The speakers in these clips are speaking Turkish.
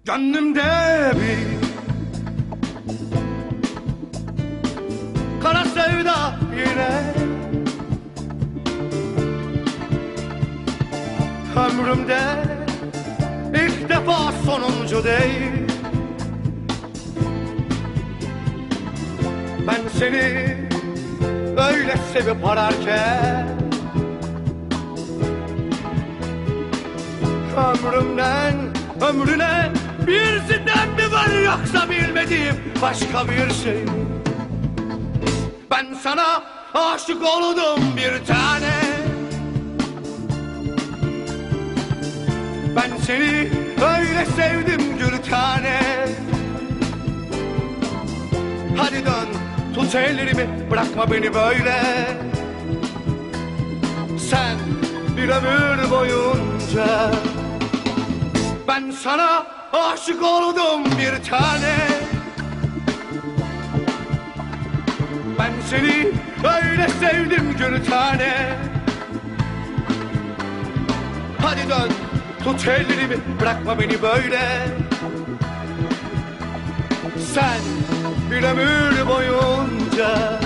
Gönlümde bir kara sevda yine, ömrümde ilk defa sonuncu değil. Ben seni öyle sevip ararken, ömrümden ömrüne bir sitem mi var, yoksa bilmediğim başka bir şey? Ben sana aşık oldum bir tane. Ben seni öyle sevdim gül tane. Hadi dön, tut ellerimi, bırakma beni böyle. Sen bir ömür boyunca. Ben sana aşık oldum bir tane. Ben seni öyle sevdim gül tane. Hadi dön, tut ellerimi, bırakma beni böyle. Sen bir ömür boyunca.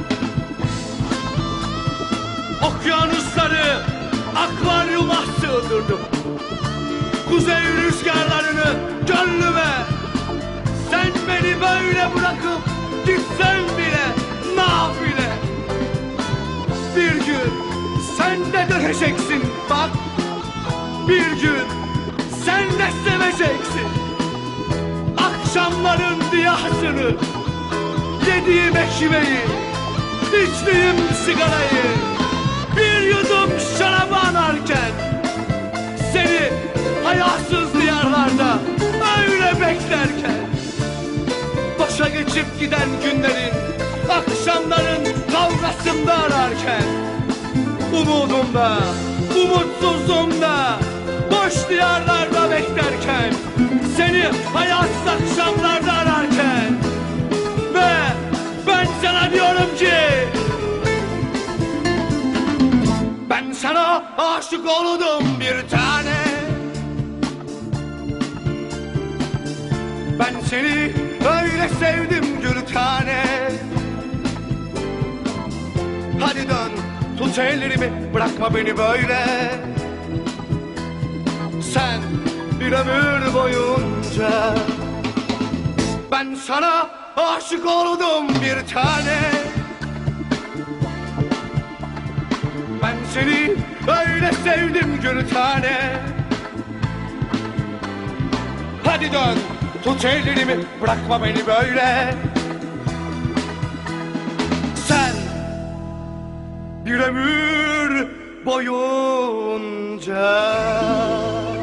Okyanusları akvaryuma sığdırdım, kuzey rüzgarlarını gönlüme. Sen beni böyle bırakıp gitsen bile nafile. Bir gün sen de döneceksin bak. Bir gün sen de seveceksin. Akşamların diyasını, yediğim ekmeği, içtiğim sigarayı, bir yudum şarabı anarken, seni hayasız diyarlarda öyle beklerken, boşa geçip giden günlerin, akşamların kavgasında ararken, umudumda, umutsuzluğumda, boş diyarlarda beklerken, seni hayasız akşamlarda ararken, ve ben sana diyorum ki, ben sana aşık oldum bir tane. Ben seni öyle sevdim gül tane. Hadi dön, tut ellerimi, bırakma beni böyle. Sen bir ömür boyunca. Ben sana aşık oldum bir tane. Ben seni öyle sevdim gül tane. Hadi dön, tut ellerimi, bırakma beni böyle. Sen bir ömür boyunca.